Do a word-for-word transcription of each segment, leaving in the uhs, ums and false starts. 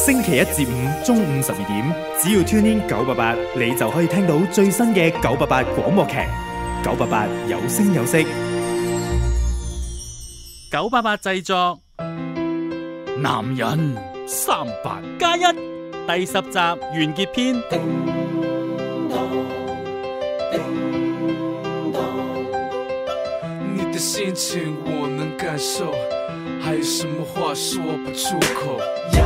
星期一至五中午十二點，只要 tune in 九八八，你就可以聽到最新嘅九八八廣播劇。九八八有聲有色， 九八八製作。男人三八加一第十集完結篇。 你的心情我能感受，還有什麼話說不出口。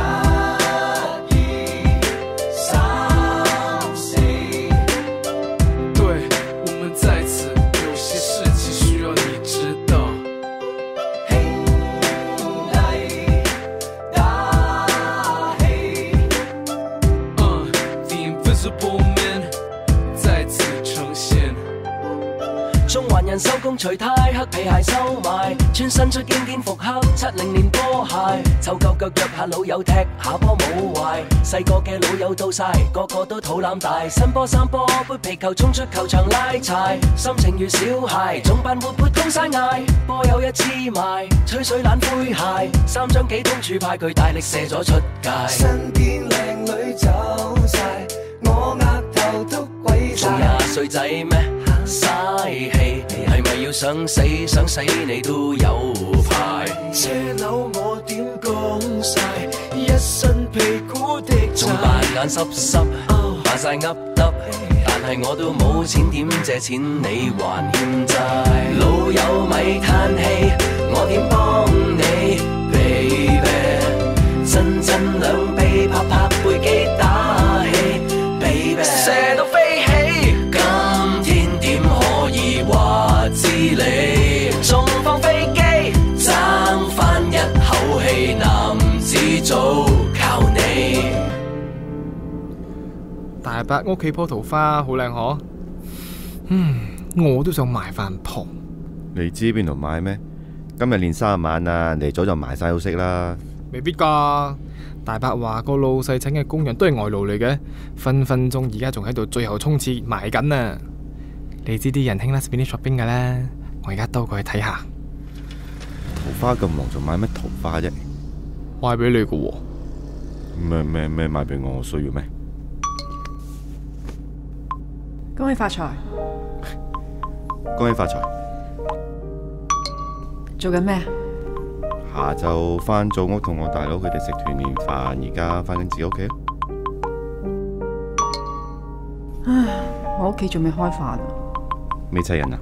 收工除呔，黑皮鞋收埋，穿新出經典復刻七零年波鞋，湊夠腳約下老友踢下波冇壞，細個嘅老友到晒，個個都肚腩大，新波三波杯皮球衝出球場拉柴，心情如小孩，總扮活潑高山嗌，波有一黐埋，吹水懶灰鞋，三張幾通柱派佢大力射咗出界， 身邊靚女走晒，我額頭都鬼晒， 仲廿歲仔咩？嘥氣，係咪要想死想死你都有排？ 車樓我點講晒，一身屁股的仲扮眼濕濕，扮晒噏耷，但係我都冇錢點借錢你還欠債？老友咪嘆氣，我點幫你 ，baby？ 真真兩臂拍拍背肌打氣 ，baby。射到飛起，今天點可以話知你？仲放飛機，爭返一口氣，男子早靠你。 大伯屋企棵桃花好靚可，嗯，我都想買翻棵。 你知邊度買咩？今日練三十晚啊，嚟早就埋晒好息啦。 未必噶，大伯話個老細請嘅工人都係外勞嚟嘅，分分鐘而家仲喺度最後衝刺埋緊啊！你知啲人興 last minute shopping 噶啦，我而家兜過去睇下。 桃花咁忙，仲買乜桃花啫？ 賣俾你噶喎。 咩咩咩賣俾我？我需要咩？ 恭喜發財！ 恭喜發財！ 做緊咩？ 下晝返祖屋同我大佬佢哋食團年飯，而家返緊自己屋企。 唉，我屋企仲未開飯。 未齊人啊？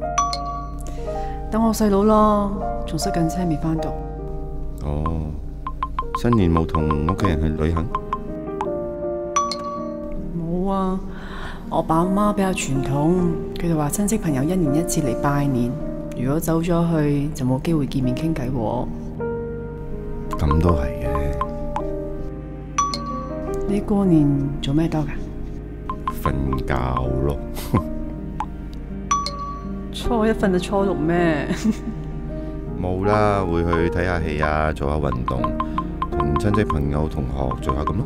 等我細佬咯，仲塞緊車未返到。 哦，新年冇同屋企人去旅行？ 冇啊，我爸媽比較傳統，佢哋話親戚朋友一年一次嚟拜年，如果走咗去就冇機會見面傾偈喎。 咁都係嘅。 你過年做咩多噶？ 瞓覺咯。 初一瞓到初六咩？ 冇啦，會去睇下戲啊，做下運動，同親戚朋友同學聚下咁咯。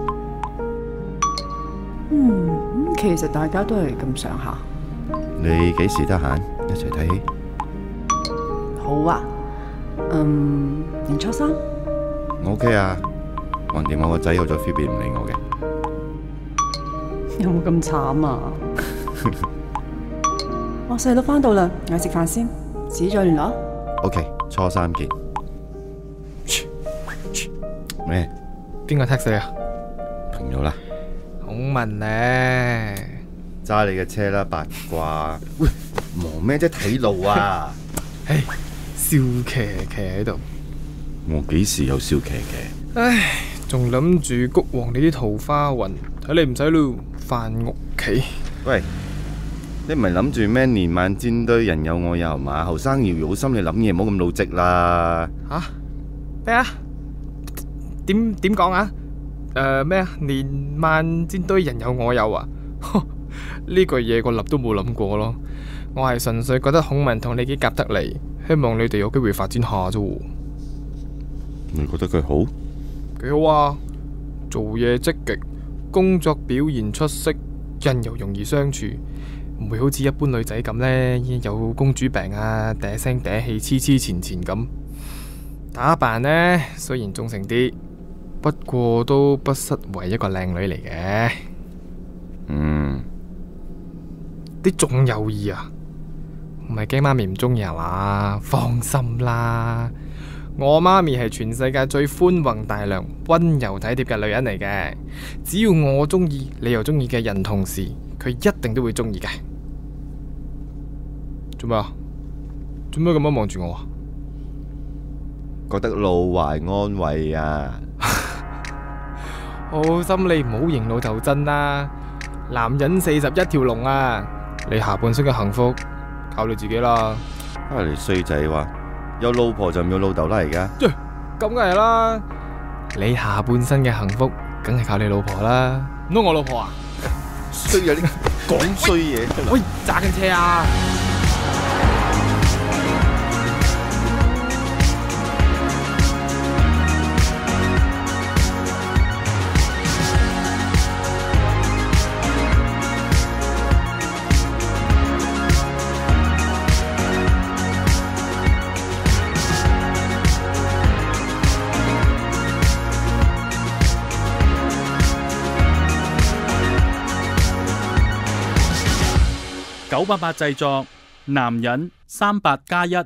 嗯，其實大家都係咁上下。 你幾時得閒一齊睇戲？ 好啊，嗯，年初三。 我 OK 啊，橫掂我個仔有咗 Phoebe 唔理我嘅。 有冇咁慘啊？我細佬返到啦，我食飯先，遲啲再聯絡。 OK， 初三見。咩？ 邊個 text 你啊？ 朋友啦。 孔文呢？ 揸你嘅車啦，八卦。喂，忙咩啫？睇路啊！ 唉，笑騎騎喺度。 我幾時有笑騎騎？ 唉，仲諗住谷旺你啲桃花運，睇你唔使咯，返屋企。 喂，你唔係諗住咩年晚煎堆人有我有嘛？後生要有心，你諗嘢唔好咁老積啦。 吓咩啊？點點講啊？誒咩啊？年晚煎堆人有我有啊？呢句嘢我諗都冇諗過咯。我係純粹覺得孔文同你幾夾得嚟，希望你哋有機會發展下啫。 你覺得佢好？ 幾好啊！做嘢積極，工作表現出色，人又容易相處，唔會好似一般女仔咁呢，有公主病啊，嗲聲嗲氣，黐黐纏纏咁。打扮呢，雖然忠誠啲， 不過都不失為一個靚女嚟嘅。 嗯， 你仲有意啊？唔係驚媽咪唔中意係嘛？放心啦，我媽咪係全世界最寬宏大量、溫柔體貼嘅女人嚟嘅。只要我中意，你又中意嘅人同事，佢一定都會中意嘅。做咩啊？做咩咁樣望住我啊？ 覺得老懷安慰啊！ 好心你唔好認老就真啦。男人四十一條龍啊！你下半生嘅幸福靠你自己啦。 啊，你衰仔話有老婆就唔要老豆啦，而家咁梗係啦。你下半生嘅幸福梗係靠你老婆啦。唔通我老婆啊？ 衰啊！你講衰嘢。 喂，揸緊車啊！ 九八八製作，男人三八加一。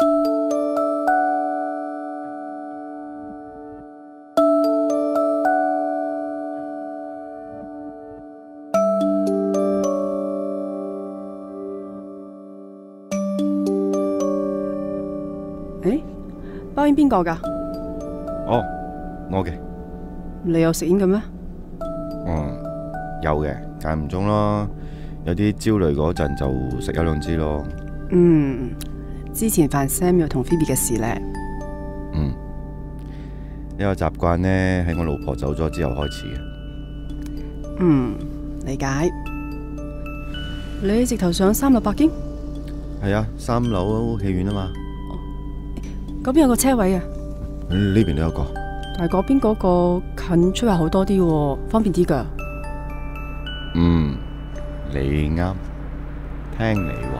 誒，包煙邊個㗎？ 哦，我嘅。 你有食煙嘅咩？ 嗯，有嘅，間唔中咯。有啲焦慮嗰陣就食一兩支咯。 嗯，之前犯 Samuel 同 Phoebe 嘅事呢？ 嗯，呢個習慣呢，喺我老婆走咗之後開始嘅。 嗯，理解。你直頭上三樓北京？ 係啊，三樓戲院啊嘛。 嗰邊有個車位啊。 呢邊都有個。 但係嗰邊嗰個近出入好多啲喎，方便啲噶。 嗯。你啱，聽你話。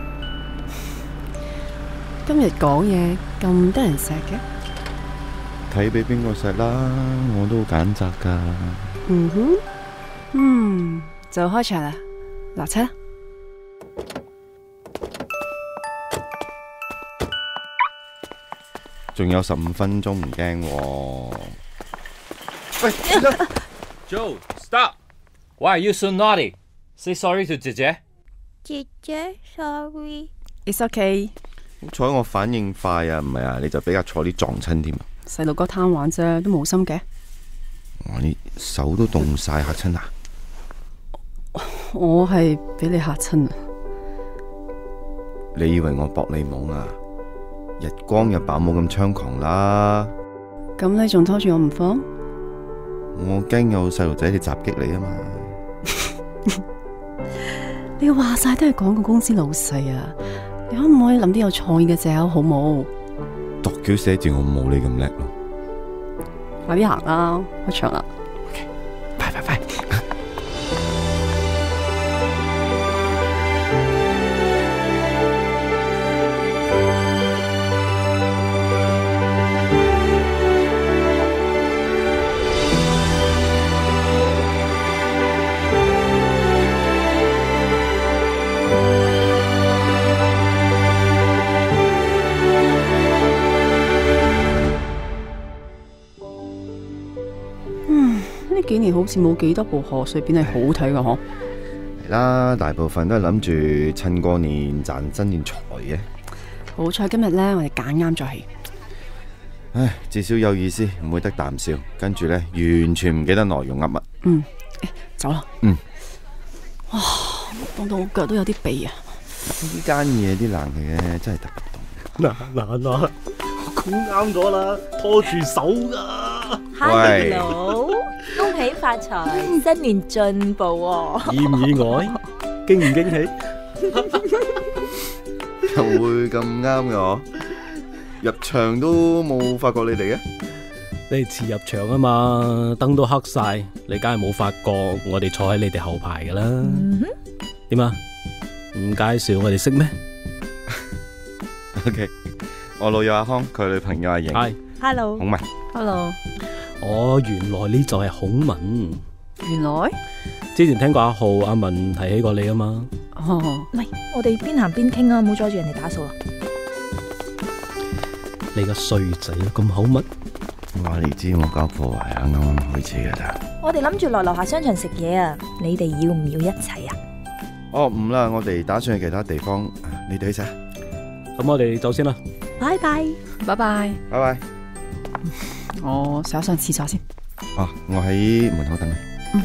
今日講嘢咁得人錫嘅？ 睇俾邊個錫啦，我都好揀擇噶。 嗯哼，嗯，就開場啦，落車啦。 仲有十五分鐘唔驚喎。 喂 ，Joe, stop! Why are you so naughty? Say sorry to 姐姐。 姐姐 ，sorry。 It's okay。 好彩我反應快啊，唔係啊，你就比較坐啲撞親添啊。 細路哥貪玩啫，都冇心嘅。 我啲手都凍晒，嚇親啊！ 我係俾你嚇親啊！ 你以為我搏你懵啊？日光日白冇咁猖狂啦。 咁你仲拖住我唔放？ 我驚有細路仔嚟襲擊你啊嘛！ 你話晒都係廣告公司老細啊！你可唔可以諗啲有創意嘅借口好冇？ 度橋寫字我冇你咁叻咯。 快啲行啦，開場啦！ OK， 拜拜拜。 呢幾年好似冇幾多部賀歲片係好睇噶嗬。 係啦，大部分都係諗住趁過年賺新年財嘅。 好彩今日呢，我哋揀啱咗戲。 唉，至少有意思，唔會得啖笑。跟住呢，完全唔記得內容噏乜。 嗯，走啦。 嗯。 哇，凍到我腳都有啲痹啊！ 呢間嘢啲冷氣咧真係特別凍。 嗱嗱嗱，我講啱咗啦，拖住手噶。 喂， 恭喜發財，新年進步喎！ 意唔意外？驚唔驚喜？ 又會咁啱嘅我？入場都冇發覺你哋嘅？ 你遲入場啊嘛，燈都黑晒，你梗係冇發覺我哋坐喺你哋後排噶啦。點啊？唔介紹我哋識咩 ？OK， 我老友阿康，佢女朋友阿瑩。 係。 Hello。 好嘛 Hello。 哦，原來呢就係孔文。 原來之前聽過阿浩、阿文提起過你啊嘛。 哦， 喂，我哋邊行邊傾啊，唔好阻住人哋打掃啦。 你個衰仔咁口密。 話你知我交貨係啱啱開始噶咋。 我哋諗住落樓下商場食嘢啊，你哋要唔要一齊啊？ 哦，唔啦，我哋打算去其他地方，你哋去食。 咁我哋走先啦。 拜拜， 拜拜， 拜拜。 我上一上廁所先。 哦，我喺門口等你。 嗯。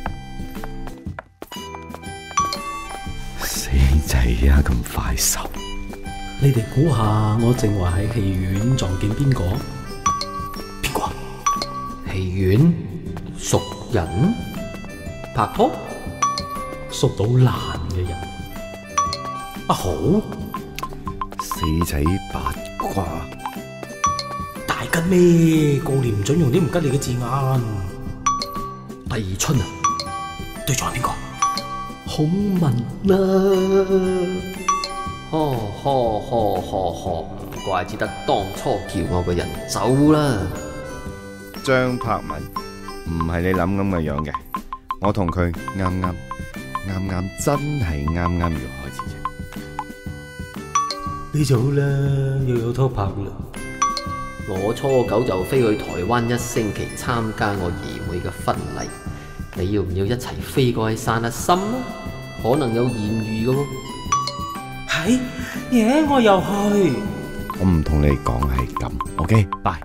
死仔啊，咁快手！ 你哋估下，我正話喺戲院撞見邊個？邊個？ 戲院熟人拍拖， 熟到爛嘅人。阿豪， 死仔八卦。 大吉咩？過年唔准用啲唔吉利嘅字眼。 第二春啊， 對象係邊個？ 孔文啊！呵呵呵呵呵，唔怪之得當初叫我個人走啦。 張柏文唔係你諗咁嘅樣嘅，我同佢啱啱啱啱真係啱啱要開始啫。 你就好啦，又有拖拍啦。 我初九就飛去台灣一星期參加我姨妹嘅婚禮，你要唔要一齊飛過去散下心啊？可能有艷遇嘅喎。 係，耶！我又去。 我唔同你講係咁 ，OK， 拜。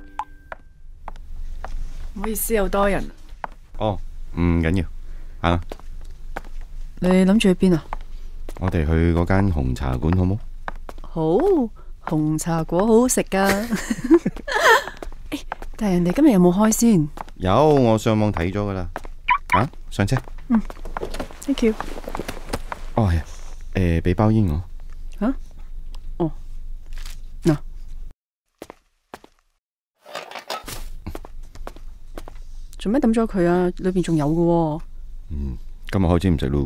唔好意思，好多人。 哦，唔緊要，行啦。 你諗住去邊啊？ 我哋去嗰間紅茶館好冇？ 好，紅茶果好好食噶。但係人哋今日有冇開先？ 有，我上網睇咗噶啦。啊，上車。 嗯 ，thank you。 哦係，誒，俾包煙我。 吓？哦，嗱。做咩抌咗佢啊？裏邊仲有嘅。 嗯，今日開始唔食咯。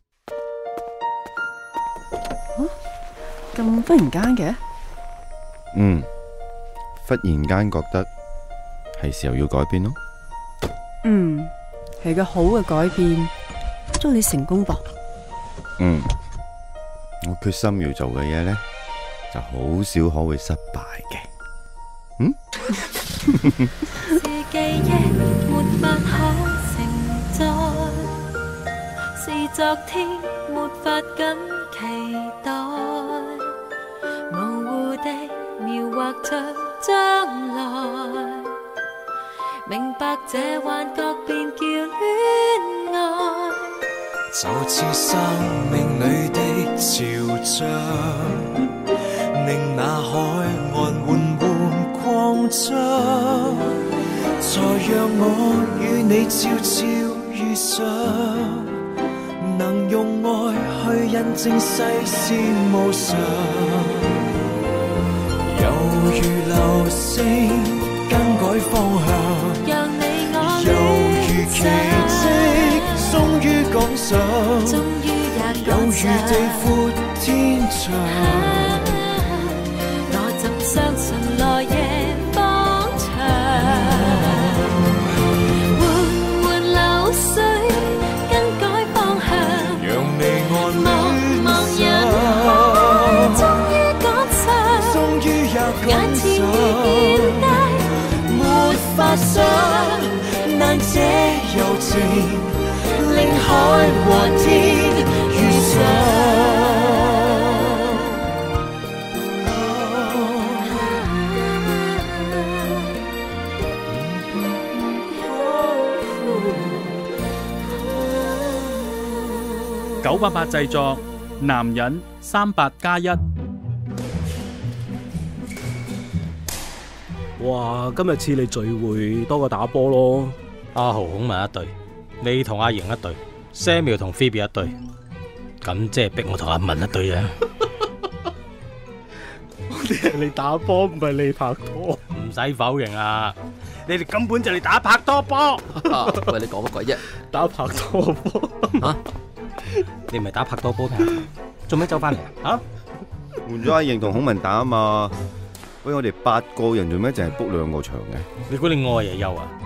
吓？咁忽然間嘅？ 嗯，忽然間覺得係時候要改變咯。 嗯，係個好嘅改變，祝你成功噃。 嗯，我決心要做嘅嘢呢，就好少可會失敗嘅。嗯？ 是記憶沒法可承載，是昨天沒法緊期待，模糊地描畫着將來，明白這幻覺便叫戀愛， 就似生命裏的潮漲，令那海岸緩緩擴張，才讓我與你悄悄遇上，能用愛去印證世事無常，猶如流星更改方向， 讓你我猶如奇蹟終於趕上，有如地闊天長， 我怎相信來夜方長，緩緩流水更改方向， 讓你我茫茫人海終於趕上， 終於也眼前遇見你沒法想，但這柔情令海和天遇上。 九八八製作，男人三八加一。 哇！今日似你聚會多過打波咯。阿豪孔文一隊，你同阿瑩一隊 ，Samuel 同 Phoebe 一隊，咁即係逼我同阿文一隊啊！我哋係你打波，唔係你拍拖，唔使否認啊！你哋根本就係打拍拖波。 喂，你講乜鬼啫？ 打拍拖波啊！你唔係打拍拖波咩？做咩走翻嚟啊？ 換咗阿瑩同孔文打啊嘛！喂，我哋八個人做咩淨係 book 兩個場嘅？ 你估你愛爺優啊？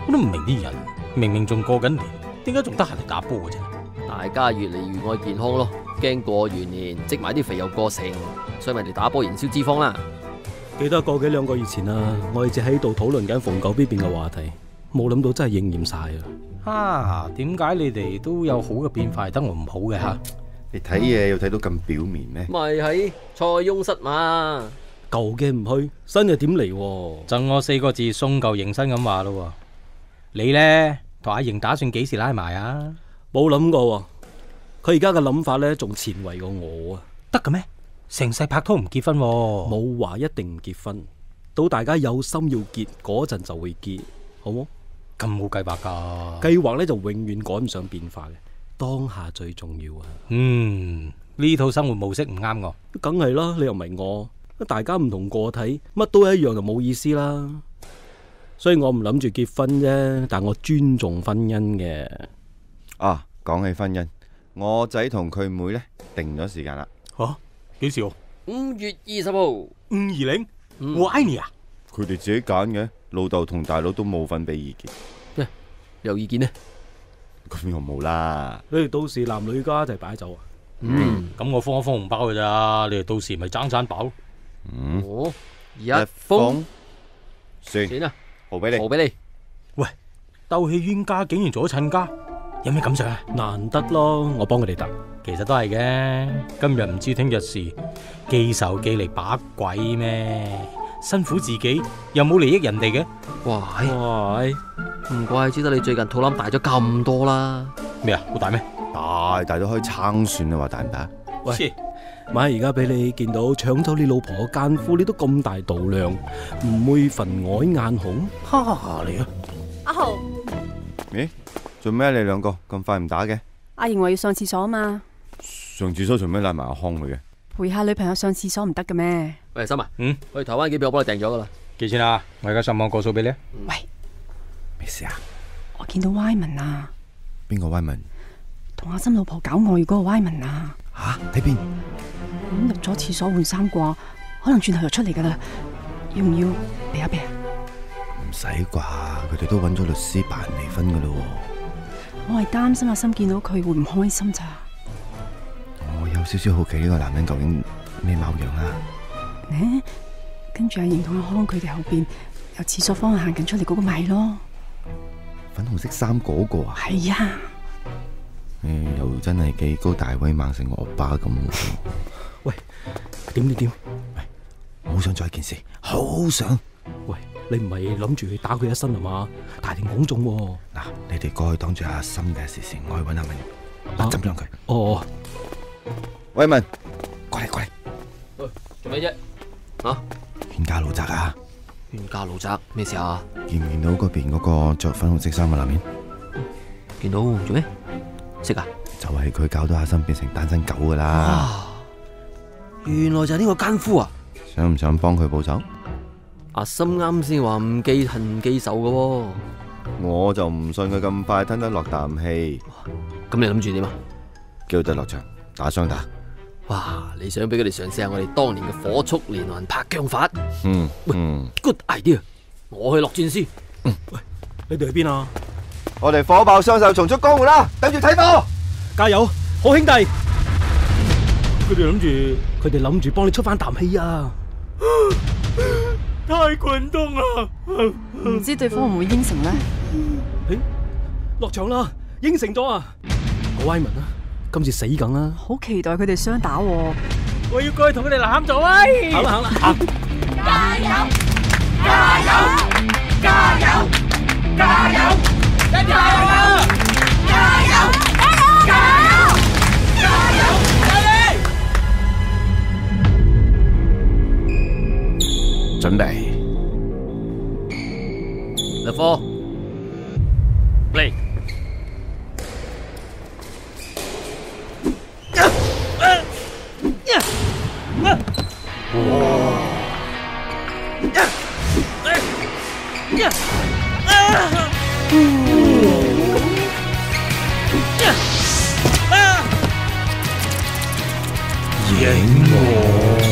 我都唔明啲人，明明仲過緊年，點解仲得閒嚟打波嘅啫？ 大家越嚟越愛健康咯，驚過完年積埋啲肥又過剩，所以咪嚟打波燃燒脂肪啦。 記得個幾兩個月前啊，我哋只喺度討論緊逢九必變嘅話題，冇諗到真係應驗晒啊！ 啊，點解你哋都有好嘅變化，得我唔好嘅吓？ 你睇嘢要睇到咁表面咩？ 咪係塞翁失馬， 舊嘅唔去，新嘅點嚟？ 贈我四個字，送舊迎新咁話咯。你呢？同阿瑩打算幾時拉埋啊？ 冇諗過，佢而家嘅諗法呢，仲前衛過我啊！ 得嘅咩？成世拍拖唔結婚， 冇話一定唔結婚，到大家有心要結嗰陣就會結，好冇？ 咁冇計劃噶？ 計劃呢就永遠趕唔上變化嘅，當下最重要啊！ 嗯，呢套生活模式唔啱我， 梗係啦，你又唔係我，大家唔同個體，乜都一樣就冇意思啦。所以我唔諗住結婚啫，但我尊重婚姻嘅。 啊，講起婚姻，我仔同佢妹呢定咗時間啦。 吓？幾時？ 五月二十號， 五二零，我愛你啊！ 佢哋自己揀嘅，老豆同大佬都冇份俾意見。 有意見呢？ 咁我冇啦。 你哋到時男女家就係擺酒啊？ 嗯，咁我封一封紅包嘅咋，你哋到時咪爭餐飽。 嗯， 我一封， 算算啦， 號俾你， 號俾你。 喂，鬥氣冤家竟然做咗親家，有咩感想啊？ 難得咯，我幫佢哋答。 其實都係嘅，今日唔知聽日事，記仇記嚟把鬼咩？辛苦自己又冇利益人哋嘅。 哇喂，唔怪之得你最近肚腩大咗咁多啦。 咩啊？好大咩？ 大大到可以撐船啦，話大唔大？ 喂，買而家俾你見到搶走你老婆嘅奸夫，你都咁大度量，唔會分外眼紅？哈你啊！ 阿豪， 咦？做咩？你兩個咁快唔打嘅？ 阿瑩話要上廁所啊嘛。 上廁所做咩拉埋阿康去嘅？ 陪下女朋友上廁所唔得嘅咩？ 喂，心啊， 嗯， 去台灣機票我幫你訂咗噶啦。 幾錢啊？我而家上網過數俾你。 喂， 咩事啊？ 我見到歪文啊！ 邊個歪文？ 同阿心老婆搞外遇嗰個歪文啊！ 吓？喺邊？ 咁入咗廁所換衫掛，可能轉頭就出嚟噶啦。要唔要避一避啊？ 唔使啩，佢哋都揾咗律師辦離婚噶咯。 我係擔心阿心見到佢會唔開心咋。 我有少少好奇呢個男人究竟咩貌樣啊？ 呢？跟住阿瑩同阿康佢哋後邊由廁所方向行緊出嚟嗰個咪咯。 粉紅色衫嗰個啊？ 係呀。 誒，又真係幾高大威猛，成個惡霸咁。 喂，點點點？ 喂，我好想做一件事，好想。 喂，你唔係諗住去打佢一身係嘛？大庭廣眾喎。 嗱，你哋過去擋住阿心嘅視線，我去揾阿文，我針咗佢。 哦。 喂文，過嚟過嚟。 喂，做咩啫？啊？ 冤家路窄啊！ 冤家路窄，咩事啊？ 見唔見到嗰邊嗰個着粉紅色衫嘅男人？ 見到，做咩？識啊？ 就係佢搞到阿心變成單身狗噶啦！ 原來就係呢個奸夫啊！ 想唔想幫佢報仇？ 阿心啱先話唔記恨唔記仇嘅喎， 我就唔信佢咁快吞得落啖氣。 咁你諗住點啊？ 叫佢落場打雙打。 哇！你想俾佢哋嘗試下我哋當年嘅火速連環拍姜法？ 嗯， 喂嗯 ，good idea！我去落戰先。 嗯，喂，你哋去邊啊？ 我哋火爆雙手重出江湖啦！等住睇波， 加油，好兄弟！佢哋諗住，佢哋諗住幫你出翻啖氣啊！ 太滾動啦！ 唔知對方會唔會應承呢？ 誒，落場啦，應承咗啊！個歪文啊，今次死梗啦！ 好期待佢哋雙打喎！ 我要過去同佢哋攬咗喂！ 行啦行啦！ 加油！加油！加油！加油！加油！加油！加油！加油！加油！ 準備。 入貨。嚟。 影我！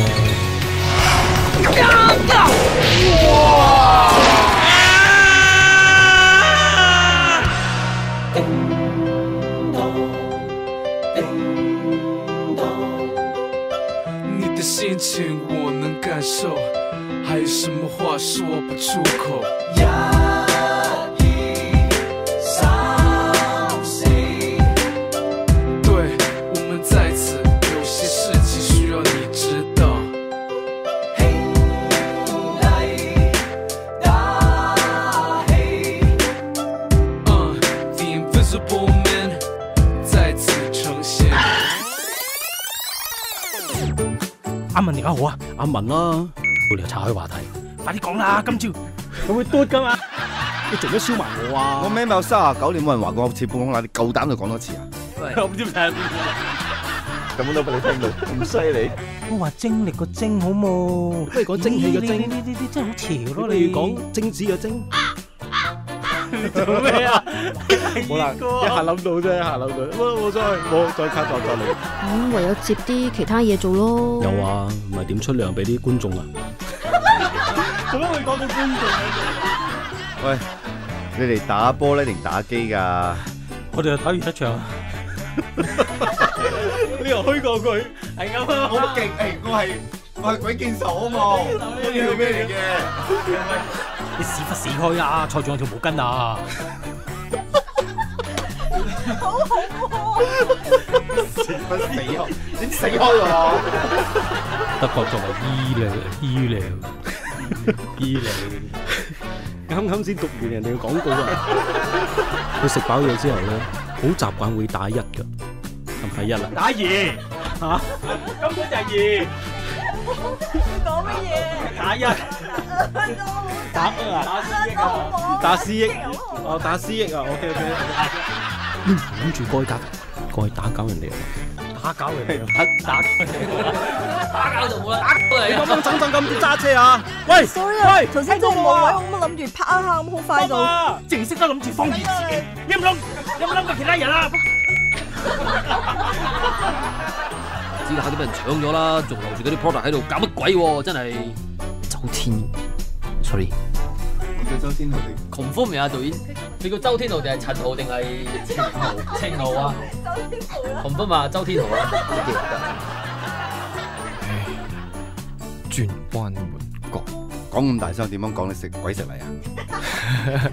难受，还有什么话说不出口？ 压抑、伤心。 对，我们在此，有些事情需要你知道。Invisible Man 再次呈現。 阿文而家好啊， 阿文啦， 冇理由岔開話題，快啲講啦，今朝佢會嘟噶嘛？ 你做乜燒埋我啊？ 我名有三十九年冇人話過我似半公乸，你夠膽就講多次啊？ 我唔知睇下邊個。咁都俾你聽到，咁犀利。 我話精力個精好冇， 不如講精氣嘅精。 呢啲真係好潮咯， 你講精子嘅精。 你做咩啊？ 好啦，一下諗到啫，一下諗到。我再我再卡再再嚟。 咁唯有接啲其他嘢做咯。 有啊，唔係點出糧俾啲觀眾啊？ 做乜會講到觀眾啊？ 喂，你哋打波咧定打機㗎？ 我哋就打完一場。 你又虛過佢， 係咁啊！ 好勁！誒，我係我係鬼見愁啊嘛！我要咩嚟嘅？ 你屎忽死開啊！坐住我條毛巾啊！ 好恐怖！ 屎忽死開，點死開喎？ 德國作為醫療醫療醫療， 啱啱先讀完人哋嘅廣告啊！佢食飽嘢之後咧，好習慣會打一㗎，係咪一啦？ 打二嚇，根本就係二。 講乜嘢？ 打一。打啊！ 打思憶，哦打思憶啊 ，OK OK。諗住過去打，過去打攪人哋啊！ 打攪人哋，打打打攪就冇啦，打過嚟。 你咁樣整整咁揸車啊？喂 ，sorry 啊，頭先真係冇位，我咁樣諗住拍一下，咁好快就。 淨識得諗住方便自己，你有冇諗？有冇諗過其他人啊？ 知道下啲俾人搶咗啦，仲留住嗰啲 product 喺度，搞乜鬼喎？真係周天 ，sorry。 我叫周天豪定 confirm 未啊？導演，你叫周天豪定係陳豪定係程豪？程豪啊 ？confirm 啊，周天豪啊！ 轉彎抹角， 講咁大聲，點樣講你食鬼食嚟啊？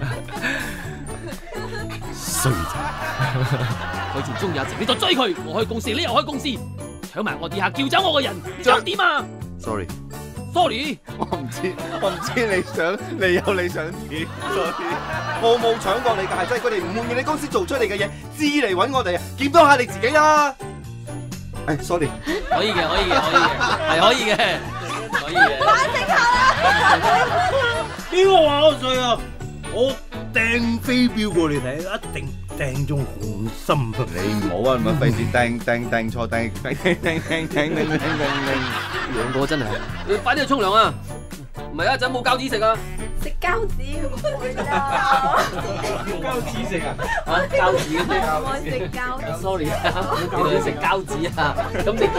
衰仔， 佢仲中意阿靜，你就追佢，我開公司，你又開公司，搶埋我地下，叫走我個人，想點啊 ？Sorry。 Sorry， 我唔知，我唔知你想，你有你想點 ？Sorry， 我冇搶過你㗎，係真係佢哋唔滿意你公司做出嚟嘅嘢，知嚟揾我哋啊，檢討下你自己啦。誒 ，sorry， 可以嘅，可以嘅，可以嘅，係可以嘅，可以嘅。 冷靜下啦！ 邊個話我衰啊？我掟飛鏢過嚟睇，一定掟中紅心。 你唔好啊，唔好費事掟掟掟錯掟掟掟掟掟掟掟掟。 兩個真係，你快啲去沖涼啊！唔係一陣冇膠紙食啊！ 食膠紙唔會㗎， 膠紙食啊！ 啊膠紙嘅啫， 我食膠紙。 Sorry 啊，原來你食膠紙啊！咁你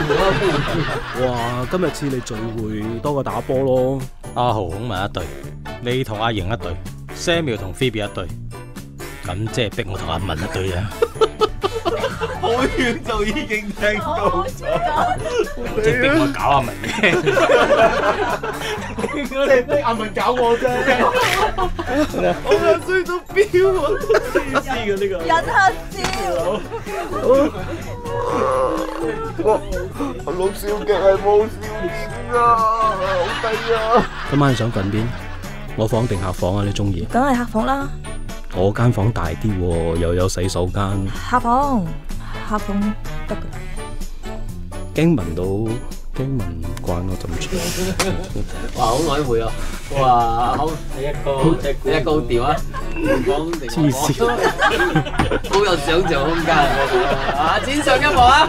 哇，今日似你聚會多過打波咯。 阿豪孔文一隊，你同阿瑩一隊 ，Samuel 同 Phoebe 一隊，咁即係逼我同阿文一隊啊！ 好遠就已經聽到咗， 即係逼我搞阿文嘅， 即係逼阿文搞我啫。我又衰到飆啊！黐線嘅呢個， 忍下笑。 我我錄笑劇係冇笑點啊，好低啊！ 今晚想瞓邊？我房定客房啊？你中意？ 梗係客房啦。 我間房大啲喎，又有洗手間。 客房，客房得㗎。 驚聞到，驚聞唔慣我陣味。 哇，好曖昧啊！哇，好你一個你一個調啊！ 黐線， 好有想像空間啊！展上一幕啊！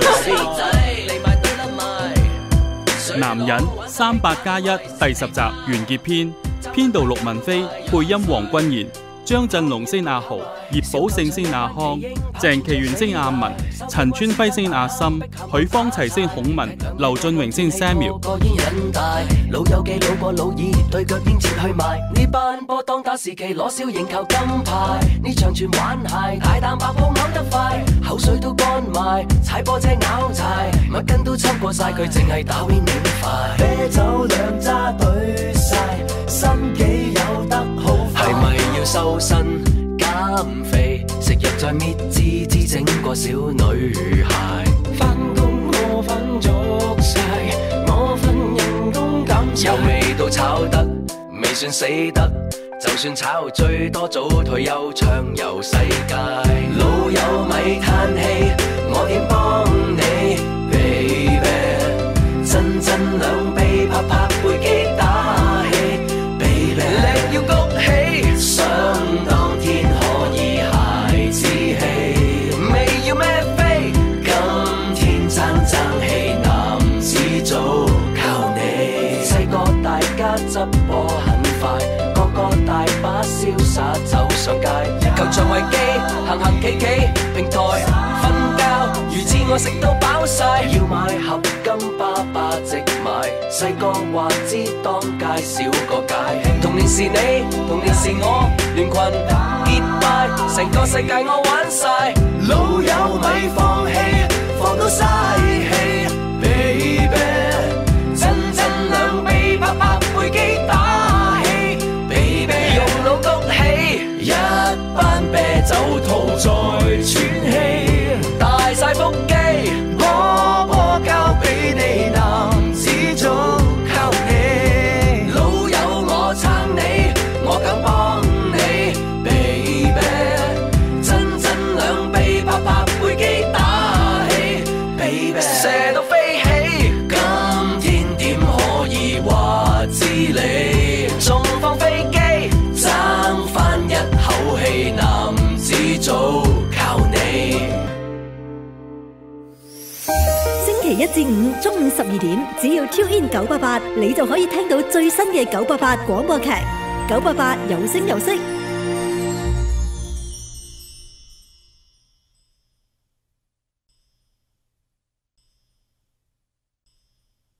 男人三八加一第十集完結篇，編導陸文飛，配音黃君賢。 張振龍飾演阿豪，葉寶勝飾演阿康，鄭其元飾演阿文，陳川輝飾演阿森，許方齊飾演孔文，劉俊榮飾演 Samuel。 個煙癮大，老友記老過老二，對腳已折去埋。呢班波當打時期攞小型球金牌，呢場全玩鞋，大啖白泡咬得快，口水都乾埋，踩波車咬柴，乜筋都抽過晒，佢淨係打 win 點快。啤酒兩揸對晒，身幾有得好快。係咪要瘦身減肥？食藥再搣支支整個小女孩。返工我瞓足晒，我份人工減晒。有味道炒得，未算死得。就算炒最多早退休暢遊世界。老友咪嘆氣，我點幫你 baby？ 真真兩臂拍拍背肌打氣 baby， 力要谷起，想當天可以孩子氣。未要咩飛，今天爭爭氣，男子組靠你。細個大家執波很快，個個大把瀟灑走上街，球場為機，行行企企，平台瞓覺，如自我食到飽晒。要買合金巴巴直買，細個話知當街少個街。童年是你，童年是我，聯群結拜，成個世界我玩晒。老友咪放棄，放到嘥氣 baby， 真真兩臂拍拍背肌打氣 baby， 用腦谷起，一班啤酒肚再喘氣，大晒腹肌，波波交俾你，男子組靠你。老友我撐你，我敢幫你 baby， 真真兩臂拍拍背肌打氣 baby， 射到飛起，今天點可以話知你？仲放飛機，爭返一口氣，男子組靠你。 星期一至五中午十二點，只要 tune in 九八八，你就可以聽到最新嘅九八八廣播劇。九八八有聲有色，